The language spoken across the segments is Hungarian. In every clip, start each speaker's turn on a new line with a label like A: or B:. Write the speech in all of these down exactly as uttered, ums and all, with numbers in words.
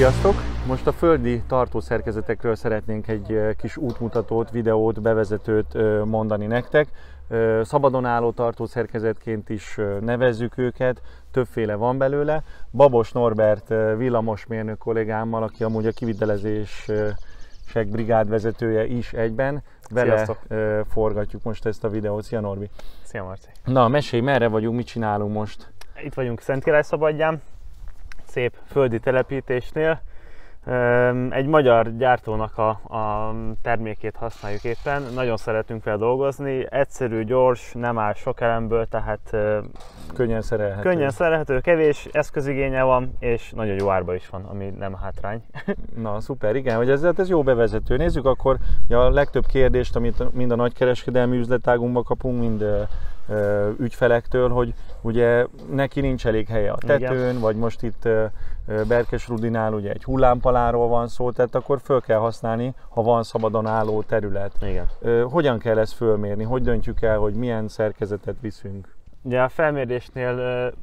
A: Sziasztok! Most a földi tartószerkezetekről szeretnénk egy kis útmutatót, videót, bevezetőt mondani nektek. Szabadon álló tartószerkezetként is nevezzük őket, többféle van belőle. Babos Norbert villamosmérnök kollégámmal, aki amúgy a kivitelezések brigádvezetője is egyben, vele Sziasztok. Forgatjuk most ezt a videót. Szia Norbi!
B: Szia Marci!
A: Na, mesélj, merre vagyunk, mit csinálunk most?
B: Itt vagyunk Szentkirályszabadján, szép földi telepítésnél. Egy magyar gyártónak a, a termékét használjuk éppen, nagyon szeretünk vele dolgozni, egyszerű, gyors, nem áll sok elemből, tehát
A: könnyen szerelhető.
B: Könnyen szerelhető, kevés eszközigénye van, és nagyon jó árba is van, ami nem hátrány.
A: Na szuper, igen, hogy ez, ez jó bevezető. Nézzük akkor a legtöbb kérdést, amit mind a nagykereskedelmi üzletágunkban kapunk, mind ügyfelektől, hogy ugye neki nincs elég helye a tetőn, igen. Vagy most itt Berkesrudinál ugye egy hullámpaláról van szó, tehát akkor föl kell használni, ha van szabadon álló terület.
B: Igen.
A: Hogyan kell ezt fölmérni? Hogy döntjük el, hogy milyen szerkezetet viszünk?
B: Ugye a felmérésnél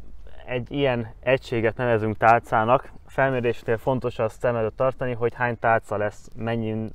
B: egy ilyen egységet nevezünk tálcának. A felmérésnél fontos azt szem előtt tartani, hogy hány tálca lesz, mennyi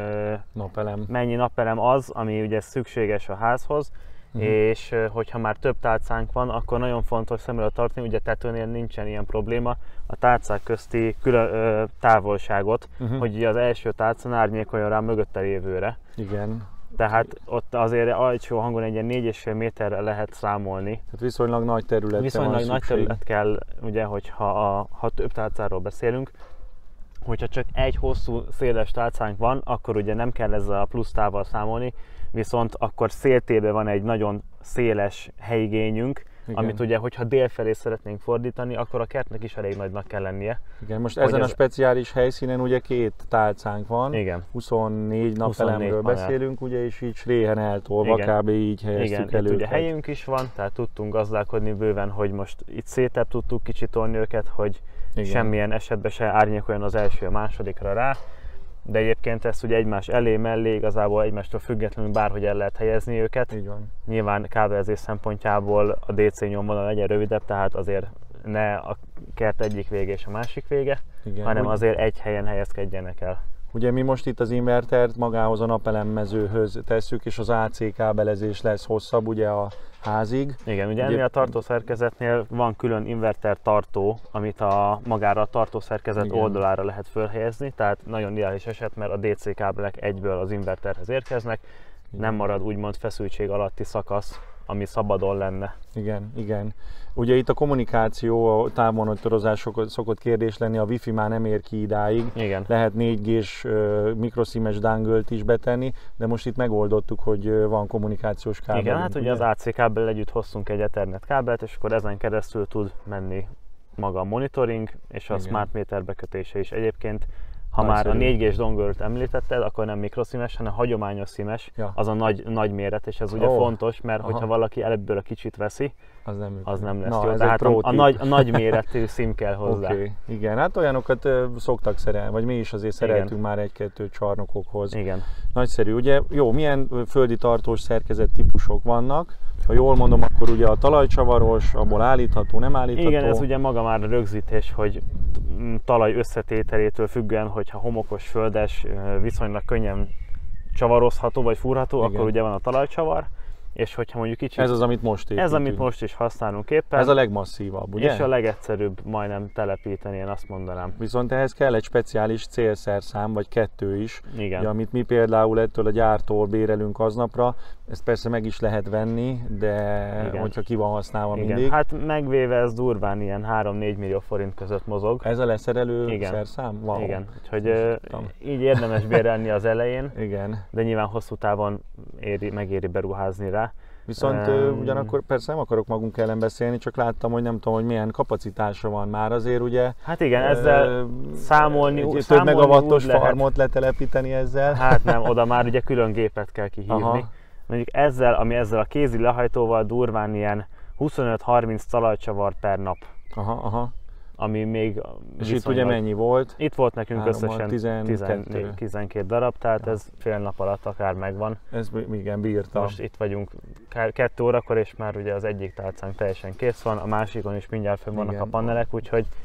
A: napelem,
B: mennyi napelem az, ami ugye szükséges a házhoz. Uh-huh. És hogyha már több tálcánk van, akkor nagyon fontos szem előtt tartani, ugye tetőnél nincsen ilyen probléma, a tálcák közti külön, ö, távolságot, uh-huh. hogy az első tálcán árnyékoljon rá mögötte lévőre.
A: Igen.
B: Tehát ott azért alsó hangon egy ilyen négy és fél méterre lehet számolni.
A: Tehát viszonylag nagy terület.
B: Viszonylag nagy terület kell, ugye, hogyha a, ha több tálcáról beszélünk. Hogyha csak egy hosszú, széles tálcánk van, akkor ugye nem kell ezzel a plusz távval számolni, viszont akkor széltében van egy nagyon széles helyigényünk, igen. Amit ugye, hogyha dél felé szeretnénk fordítani, akkor a kertnek is elég nagynak kell lennie.
A: Igen, most ezen ez... a speciális helyszínen ugye két tálcánk van,
B: igen.
A: huszonnégy napelemről beszélünk, ugye, és így sréhen eltolva, kb. Így helyeztük
B: igen,
A: el őket.
B: Ugye helyünk is van, tehát tudtunk gazdálkodni bőven, hogy most itt szétebb tudtuk kicsit tolni őket, hogy igen. Semmilyen esetben se árnyékoljon az első a másodikra rá. De egyébként ezt ugye egymás elé, mellé, igazából egymástól függetlenül bárhogy el lehet helyezni őket.
A: Így van.
B: Nyilván kábelezés szempontjából a dé cé nyomvonal legyen rövidebb, tehát azért ne a kert egyik vége és a másik vége, igen, hanem úgy... azért egy helyen helyezkedjenek el.
A: Ugye mi most itt az invertert magához a napelemmezőhöz tesszük, és az á cé kábelezés lesz hosszabb ugye a házig.
B: Igen, ugye, ugye ennél a tartószerkezetnél van külön inverter tartó, amit a magára a tartószerkezet igen. oldalára lehet fölhelyezni, tehát nagyon ideális eset, mert a dé cé kábelek egyből az inverterhez érkeznek, igen. Nem marad úgymond feszültség alatti szakasz, ami szabadon lenne.
A: Igen, igen. Ugye itt a kommunikáció, a távmonitorozás szokott kérdés lenni, a wifi már nem ér ki idáig.
B: Igen.
A: Lehet négy gés uh, mikrosimes dangle-t is betenni, de most itt megoldottuk, hogy uh, van kommunikációs kábel.
B: Igen, hát ugye az á cé kábel együtt hoztunk egy Ethernet kábelt, és akkor ezen keresztül tud menni maga a monitoring, és a igen. smart meter bekötése is. Egyébként ha nagyszerű. Már a négy gés dongle-t említetted, akkor nem mikroszimes, hanem hagyományos szimes, ja. Az a nagy, nagy méret, és ez ugye oh. fontos, mert aha. hogyha valaki ebből a kicsit veszi, az nem, az nem lesz na, jó. Tehát a, a, nagy, a nagy méretű szim kell hozzá.
A: Okay. Igen, hát olyanokat uh, szoktak szerelni, vagy mi is azért szeretünk igen. már egy-kettő csarnokokhoz.
B: Igen.
A: Nagyszerű, ugye jó, milyen földi tartós szerkezet típusok vannak? Ha jól mondom, akkor ugye a talajcsavaros, abból állítható, nem állítható.
B: Igen, ez ugye maga már a rögzítés, hogy talaj összetételétől függően, hogyha homokos, földes, viszonylag könnyen csavarozható vagy fúrható, igen. akkor ugye van a talajcsavar. És hogyha mondjuk kicsit...
A: Ez az, amit most építünk.
B: Ez, amit most is használunk éppen.
A: Ez a legmasszívabb, ugye?
B: És a legegyszerűbb majdnem telepíteni, én azt mondanám.
A: Viszont ehhez kell egy speciális célszerszám, vagy kettő is.
B: Igen.
A: Ugye, amit mi például ettől a gyártól bérelünk aznapra, ezt persze meg is lehet venni, de igen. hogyha ki van használva
B: igen.
A: mindig.
B: Hát megvéve ez durván ilyen három-négy millió forint között mozog.
A: Ez a leszerelő igen. szerszám? Wow.
B: Igen, úgyhogy uh, így érdemes bérelni az elején,
A: igen.
B: de nyilván hosszú távon éri, megéri beruházni rá.
A: Viszont um, ugyanakkor persze nem akarok magunk ellen beszélni, csak láttam, hogy nem tudom, hogy milyen kapacitása van már azért, ugye.
B: Hát igen, ezzel uh, számolni,
A: egy
B: számolni
A: több megawattos
B: lehet.
A: farmot letelepíteni ezzel.
B: Hát nem, oda már ugye külön gépet kell kihívni. Aha. Mondjuk ezzel, ami ezzel a kézi lehajtóval durván ilyen huszonöt-harminc talajcsavar per nap.
A: Aha, aha.
B: Ami még
A: és itt ugye mennyi volt?
B: Itt volt nekünk három, összesen
A: tizenkettő.
B: tizenkét darab, tehát ja. ez fél nap alatt akár megvan.
A: Ez igen, bírtam.
B: Most itt vagyunk kettő órakor, és már ugye az egyik tálcánk teljesen kész van, a másikon is mindjárt fönn vannak igen. a panelek, úgyhogy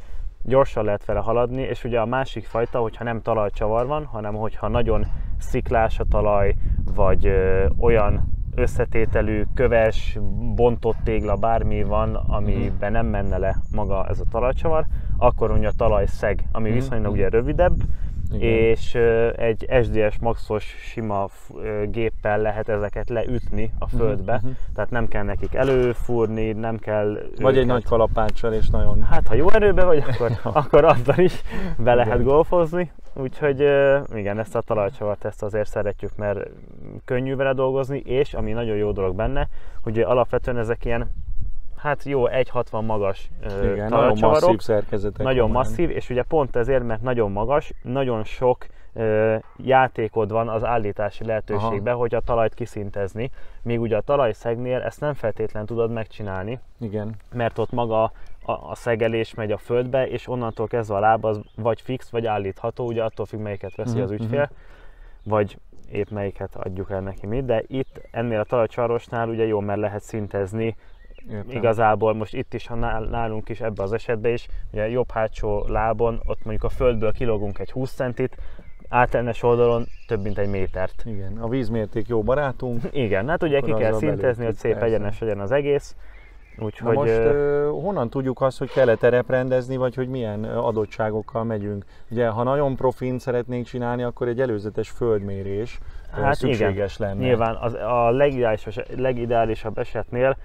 B: gyorsan lehet vele haladni, és ugye a másik fajta, hogyha nem talajcsavar van, hanem hogyha nagyon sziklás a talaj, vagy ö, olyan összetételű, köves, bontott tégla, bármi van, amiben nem menne le maga ez a talajcsavar, akkor ugye a talajszeg, ami viszonylag ugye rövidebb, igen. és egy es dé es maxos sima géppel lehet ezeket leütni a földbe, uh-huh. tehát nem kell nekik előfúrni, nem kell
A: Vagy őket... egy nagy kalapáccsal és nagyon...
B: Hát ha jó erőben vagy, akkor, akkor azzal is be lehet golfozni. Úgyhogy igen, ezt a talajcsavart ezt azért szeretjük, mert könnyű vele dolgozni, és ami nagyon jó dolog benne, hogy alapvetően ezek ilyen, hát jó, egy hatvan magas
A: igen, nagyon masszív szerkezetek.
B: Nagyon masszív, és ugye pont ezért, mert nagyon magas, nagyon sok ö, játékod van az állítási lehetőségben, hogy a talajt kiszintezni, míg ugye a talajszegnél ezt nem feltétlenül tudod megcsinálni,
A: igen.
B: mert ott maga a, a szegelés megy a földbe, és onnantól kezdve a láb az vagy fix, vagy állítható, ugye attól függ, melyiket veszi uh-huh, az ügyfél, uh-huh. vagy épp melyiket adjuk el neki mi, de itt ennél a talajcsavarosnál ugye jó, mert lehet szintezni. Értem. Igazából most itt is, ha nálunk is ebben az esetben is, ugye jobb hátsó lábon, ott mondjuk a földből kilógunk egy húsz centit, átellenes oldalon több mint egy métert.
A: Igen, a vízmérték jó barátunk.
B: Igen, hát ugye ki kell szintezni, hogy szép egyenes legyen az egész. Úgyhogy...
A: Na most uh, honnan tudjuk azt, hogy kell-e tereprendezni, vagy hogy milyen adottságokkal megyünk? Ugye, ha nagyon profin szeretnénk csinálni, akkor egy előzetes földmérés hát szükséges igen. lenne.
B: Nyilván az, a legideálisabb, legideálisabb esetnél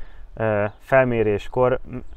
B: felméréskor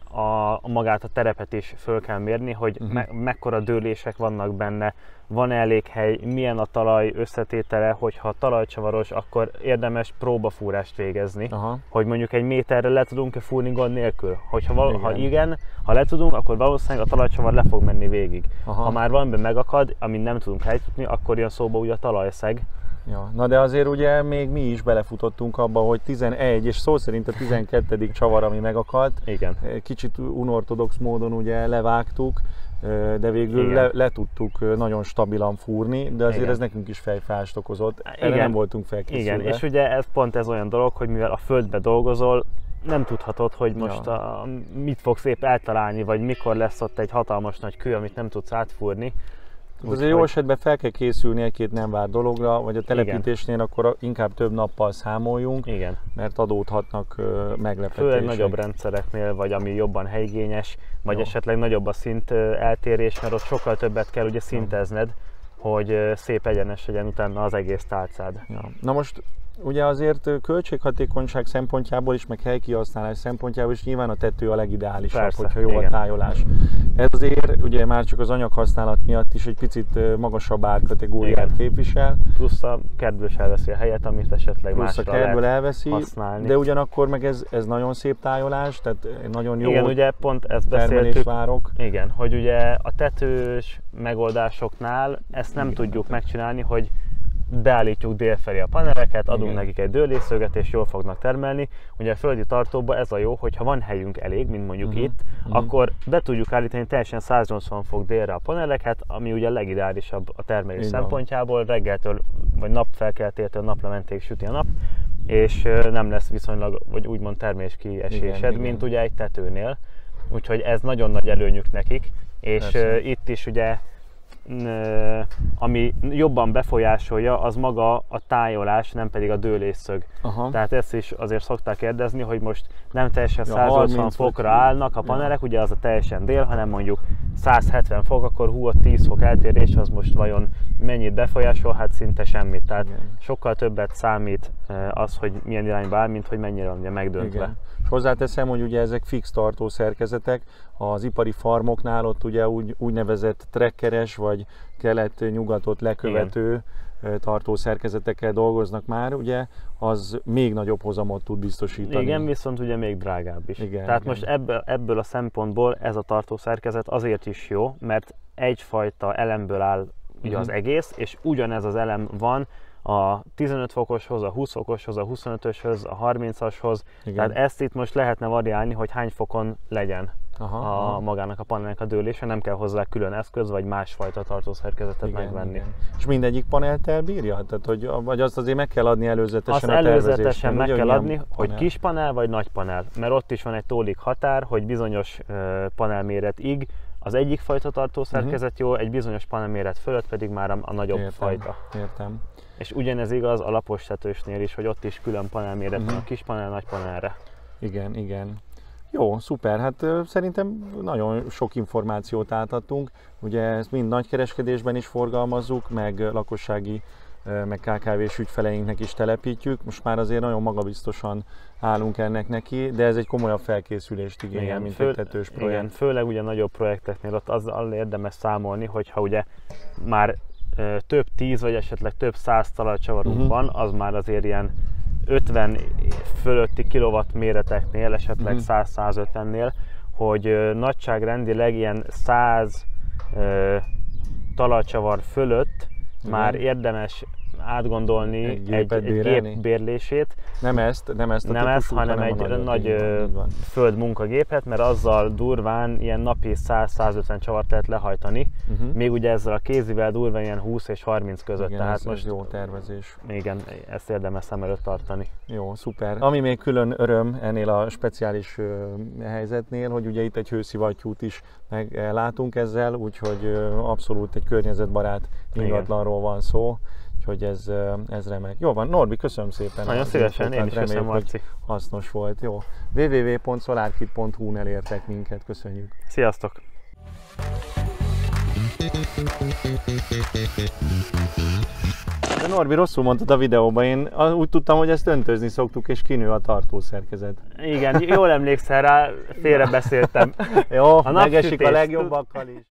B: a, magát a terepet is föl kell mérni, hogy uh-huh. me, mekkora dőlések vannak benne, van elég hely, milyen a talaj összetétele, hogyha talajcsavaros, akkor érdemes próbafúrást végezni, aha. hogy mondjuk egy méterre le tudunk-e fúrni gond nélkül. Hogyha val- igen. Ha igen, ha le tudunk, akkor valószínűleg a talajcsavar le fog menni végig. Aha. Ha már valamiben megakad, amin nem tudunk helytudni, akkor jön szóba ugye a talajszeg.
A: Ja, na de azért ugye még mi is belefutottunk abba, hogy tizenegy, és szó szerint a tizenkettedik csavar, ami megakadt.
B: Igen.
A: Kicsit unortodox módon ugye levágtuk, de végül le, le tudtuk nagyon stabilan fúrni, de azért igen. ez nekünk is fejfájást okozott. Erre igen. nem voltunk felkészülve.
B: Igen, és ugye ez pont ez olyan dolog, hogy mivel a földbe dolgozol, nem tudhatod, hogy most ja. a, mit fogsz épp eltalálni, vagy mikor lesz ott egy hatalmas nagy kő, amit nem tudsz átfúrni.
A: Azért jó esetben fel kell készülni egy-két nem várt dologra, vagy a telepítésnél igen. akkor inkább több nappal számoljunk, igen. mert adódhatnak meglepetések.
B: Főleg nagyobb rendszereknél, vagy ami jobban helyigényes, vagy jó. esetleg nagyobb a szint eltérés, mert ott sokkal többet kell ugye szintezned, hogy szép egyenes legyen utána az egész tálcád.
A: Ja. Na most ugye azért költséghatékonyság szempontjából is, meg helykihasználás szempontjából is nyilván a tető a legideálisabb, persze, hogyha jó igen. a tájolás. Ez azért ugye már csak az anyaghasználat miatt is egy picit magasabb árkategóriát igen. képvisel.
B: Plusz a kertből is elveszi a helyet, amit esetleg
A: Plusz
B: másra
A: a kertből
B: lehet
A: elveszi,
B: használni.
A: De ugyanakkor meg ez, ez nagyon szép tájolás, tehát nagyon jó
B: igen, ugye pont ezt beszéltük,
A: várok.
B: Igen, hogy ugye a tetős megoldásoknál ezt nem igen. tudjuk megcsinálni, hogy beállítjuk délfelé a paneleket, adunk igen. nekik egy dőlésszöget és jól fognak termelni. Ugye a földi tartóban ez a jó, hogyha van helyünk elég, mint mondjuk uh-huh. itt, uh-huh. akkor be tudjuk állítani teljesen száznyolcvan fok délre a paneleket, ami ugye legideálisabb a termelés igen. szempontjából, reggeltől vagy napfelkeltétől naplementéig süti a nap, és nem lesz viszonylag, vagy úgymond termés kiesésed, igen, mint igen. ugye egy tetőnél. Úgyhogy ez nagyon nagy előnyük nekik, és persze. itt is ugye ami jobban befolyásolja, az maga a tájolás, nem pedig a dőlésszög. Aha. Tehát ezt is azért szokták kérdezni, hogy most nem teljesen száznyolcvan fokra állnak a panelek, ja. ugye az a teljesen dél, hanem mondjuk száz hetven fok, akkor hú, ott tíz fok eltérés, az most vajon mennyit befolyásol? Hát szinte semmit. Tehát igen. sokkal többet számít az, hogy milyen irányba áll, mint hogy mennyire van ugye megdöntve. Igen.
A: És hozzáteszem, hogy ugye ezek fix tartó szerkezetek, az ipari farmoknál ott ugye úgy, úgynevezett trekkeres vagy kelet-nyugatot lekövető igen. tartó szerkezetekkel dolgoznak már, ugye, az még nagyobb hozamot tud biztosítani.
B: Igen, viszont ugye még drágább is. Igen, Tehát igen. most ebből, ebből a szempontból ez a tartó szerkezet azért is jó, mert egyfajta elemből áll ugye uh-huh. az egész, és ugyanez az elem van a tizenöt fokoshoz, a húsz fokoshoz, a huszonötöshöz, a harmincashoz. Igen. Tehát ezt itt most lehetne variálni, hogy hány fokon legyen aha, a aha. magának a panelnek a dőlése, nem kell hozzá külön eszköz, vagy másfajta tartószerkezetet igen, megvenni. Igen.
A: És mindegyik panelt elbírja? Tehát, hogy, vagy azt azért meg kell adni előzetesen
B: azt
A: a tervezésben?
B: előzetesen meg kell adni, panel? Hogy kis panel vagy nagy panel, mert ott is van egy tólik határ, hogy bizonyos uh, panelméretig az egyik fajta tartószerkezet uh-huh. jó, egy bizonyos panelméret fölött pedig már a, a nagyobb
A: értem,
B: fajta.
A: Értem.
B: És ugyanez igaz a lapos tetősnél is, hogy ott is külön panelméret
A: uh-huh.
B: van a kis panel, nagy panelre.
A: Igen, igen. Jó, szuper. Hát ö, szerintem nagyon sok információt átadtunk. Ugye ezt mind nagykereskedésben is forgalmazzuk, meg lakossági, ö, meg ká ká vés ügyfeleinknek is telepítjük. Most már azért nagyon magabiztosan állunk ennek neki, de ez egy komolyabb felkészülést igényel, mint
B: föl,
A: egy tetős projekt.
B: Igen, főleg ugye nagyobb projekteknél ott azzal érdemes számolni, hogyha ugye már ö, több tíz vagy esetleg több száz talajcsavarunk uh-huh. van, az már azért ilyen ötven fölötti kilowatt méreteknél, esetleg uh-huh. száz-százötvennél, hogy ö, nagyságrendileg ilyen száz ö, talajcsavar fölött uh-huh. már érdemes átgondolni egy, egy, egy gép bérlését.
A: Nem ezt, nem ezt a
B: Nem ezt, hanem egy nagy, nagy földmunkagépet, mert azzal durván ilyen napi száz-százötven csavart lehet lehajtani. Uh-huh. Még ugye ezzel a kézivel durván ilyen húsz és harminc között.
A: Igen,
B: tehát
A: ez
B: most
A: jó tervezés.
B: Igen, ezt érdemes szem előtt tartani.
A: Jó, szuper. Ami még külön öröm ennél a speciális uh, helyzetnél, hogy ugye itt egy hőszivattyút is meglátunk ezzel, úgyhogy uh, abszolút egy környezetbarát ingatlanról van szó. Hogy ez, ez remek. Jó van, Norbi, köszönöm szépen.
B: Nagyon szívesen, én is köszönöm, Marci.
A: Hasznos volt, jó. double-u double-u double-u pont solarkit pont hu-n elértek minket, köszönjük.
B: Sziasztok!
A: De Norbi, rosszul mondtad a videóban, én úgy tudtam, hogy ezt öntözni szoktuk, és kinő a tartószerkezet.
B: Igen, jól emlékszel rá, félrebeszéltem.
A: Jó, a megesik a legjobbakkal is.